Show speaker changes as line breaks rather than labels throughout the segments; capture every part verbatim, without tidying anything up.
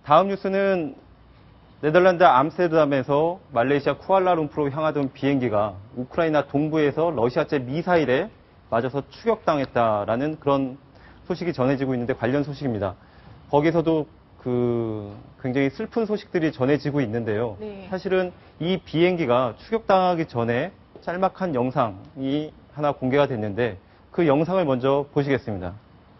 다음 뉴스는 네덜란드 암스테르담에서 말레이시아 쿠알라룸푸르로 향하던 비행기가 우크라이나 동부에서 러시아제 미사일에 맞아서 추격당했다라는 그런 소식이 전해지고 있는데 관련 소식입니다. 거기서도 그 굉장히 슬픈 소식들이 전해지고 있는데요.
네.
사실은 이 비행기가 추격당하기 전에 짤막한 영상이 하나 공개가 됐는데 그 영상을 먼저 보시겠습니다.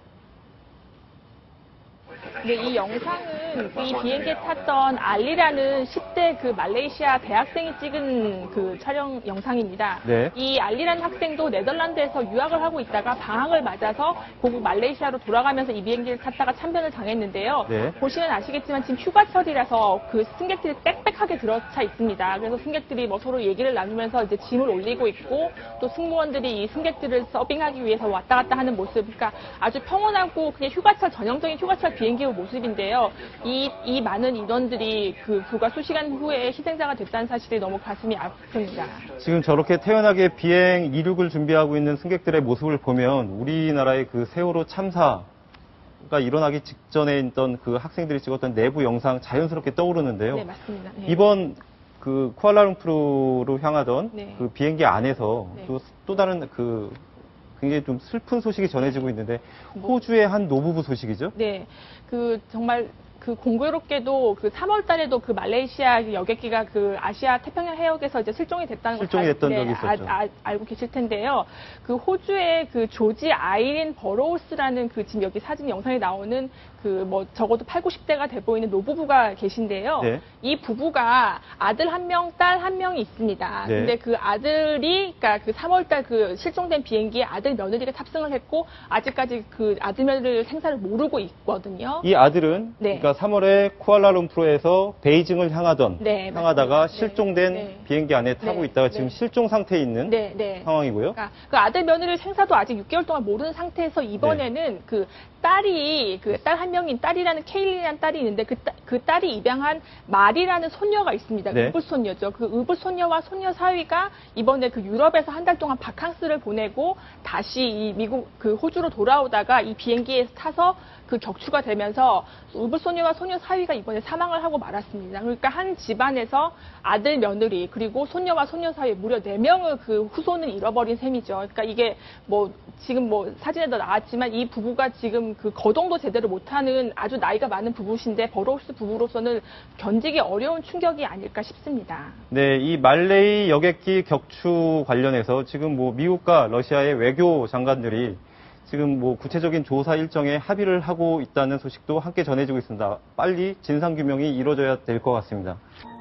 네, 이 영상은 이 비행기에 탔던 알리라는 십 대 그 말레이시아 대학생이 찍은 그 촬영 영상입니다.
네.
이 알리라는 학생도 네덜란드에서 유학을 하고 있다가 방학을 맞아서 고국 말레이시아로 돌아가면서 이 비행기를 탔다가 참변을 당했는데요.
네.
보시면 아시겠지만 지금 휴가철이라서 그 승객들이 빽빽하게 들어차 있습니다. 그래서 승객들이 뭐 서로 얘기를 나누면서 이제 짐을 올리고 있고 또 승무원들이 이 승객들을 서빙하기 위해서 왔다 갔다 하는 모습, 그러니까 아주 평온하고 그냥 휴가철 전형적인 휴가철 비행기의 모습인데요. 이, 이 많은 인원들이 그 불과 수시간 후에 희생자가 됐다는 사실이 너무 가슴이 아픕니다.
지금 저렇게 태연하게 비행 이륙을 준비하고 있는 승객들의 모습을 보면 우리나라의 그 세월호 참사가 일어나기 직전에 있던 그 학생들이 찍었던 내부 영상 자연스럽게 떠오르는데요.
네, 맞습니다. 네.
이번 그 쿠알라룸푸르로 향하던
네.
그 비행기 안에서
네.
또, 또 다른 그 굉장히 좀 슬픈 소식이 전해지고 있는데 호주의 한 노부부 소식이죠?
네, 그 정말 그 공교롭게도 그 삼월 달에도 그 말레이시아 여객기가 그 아시아 태평양 해역에서 이제 실종이 됐다는
실종이
걸
됐던
네,
적이 있었죠.
아, 아, 알고 계실 텐데요. 그 호주의 그 조지 아이린 버로우스라는 그 지금 여기 사진 영상에 나오는 그 뭐 적어도 팔, 구십 대가 돼 보이는 노부부가 계신데요.
네.
이 부부가 아들 한 명, 딸 한 명이 있습니다.
네.
근데 그 아들이 그러니까 그 삼월 달 그 실종된 비행기에 아들 며느리가 탑승을 했고 아직까지 그 아들 며느리 생사를 모르고 있거든요.
이 아들은
네.
그러니까 삼월에 쿠알라룸푸르에서 베이징을 향하던
네,
향하다가
맞습니다.
실종된
네, 네.
비행기 안에 타고
네,
있다가 지금
네.
실종 상태에 있는
네, 네.
상황이고요.
그러니까 그 아들 며느리 생사도 아직 육 개월 동안 모르는 상태에서 이번에는
네.
그 딸이 그 딸 한 명인 딸이라는 케일리라는 딸이 있는데 그, 따, 그 딸이 입양한 말이라는 소녀가 있습니다.
네.
의붓 소녀죠. 그 의붓 소녀와 소녀 사위가 이번에 그 유럽에서 한 달 동안 바캉스를 보내고 다시 이 미국 그 호주로 돌아오다가 이 비행기에 타서 그 격추가 되면서 의붓 소녀와 소녀 사위가 이번에 사망을 하고 말았습니다. 그러니까 한 집안에서 아들 며느리 그리고 소녀와 소녀 사위 무려 네 명의 그 후손을 잃어버린 셈이죠. 그러니까 이게 뭐 지금 뭐 사진에도 나왔지만 이 부부가 지금 그 거동도 제대로 못하는 아주 나이가 많은 부부신데 버로우스 부부로서는 견디기 어려운 충격이 아닐까 싶습니다.
네, 이 말레이 여객기 격추 관련해서 지금 뭐 미국과 러시아의 외교 장관들이 지금 뭐 구체적인 조사 일정에 합의를 하고 있다는 소식도 함께 전해지고 있습니다. 빨리 진상규명이 이루어져야 될 것 같습니다.